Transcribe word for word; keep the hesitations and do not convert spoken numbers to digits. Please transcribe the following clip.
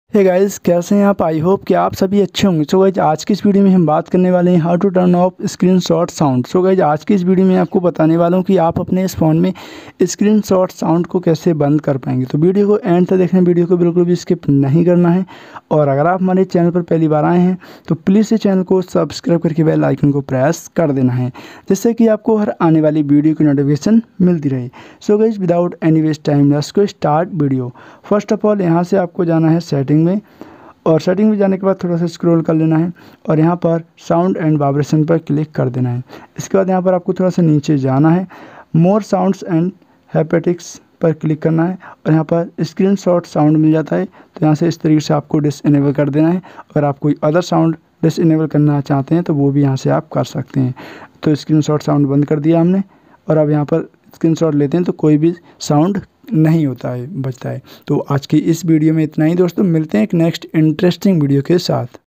Hey guys, कैसे हैं आप। आई होप कि आप सभी अच्छे होंगे। सो गाइस, आज की इस वीडियो में हम बात करने वाले हैं how to turn off screenshot sound. So guys, आज की इस वीडियो में आपको बताने वाला हूं कि आप अपने इस फ़ोन में स्क्रीनशॉट साउंड को कैसे बंद कर पाएंगे। तो वीडियो को एंड तक देखना, वीडियो को बिल्कुल भी स्किप नहीं करना है। और अगर आप हमारे चैनल पर पहली बार आए हैं तो प्लीज़ इस चैनल को सब्सक्राइब करके बेल आइकन को प्रेस कर देना है, जिससे कि आपको हर आने वाली वीडियो की नोटिफिकेशन मिलती रहे। So guys, without any waste time let's go start video. First of all, यहाँ से आपको जाना है सेटिंग में, और सेटिंग में जाने के बाद थोड़ा सा स्क्रॉल कर लेना है और यहाँ पर साउंड एंड वाइब्रेशन पर क्लिक कर देना है। इसके बाद यहाँ पर आपको थोड़ा सा नीचे जाना है, मोर साउंड्स एंड हैपेटिक्स पर क्लिक करना है और यहाँ पर स्क्रीनशॉट साउंड मिल जाता है। तो यहाँ से इस तरीके से आपको डिसएनेबल कर देना है। अगर आप कोई अदर साउंड डिसएनेबल करना चाहते हैं तो वो भी यहाँ से आप कर सकते हैं। तो स्क्रीनशॉट साउंड बंद कर दिया हमने, और अब यहाँ पर स्क्रीनशॉट लेते हैं तो कोई भी साउंड नहीं होता है, बचता है। तो आज की इस वीडियो में इतना ही दोस्तों, मिलते हैं एक नेक्स्ट इंटरेस्टिंग वीडियो के साथ।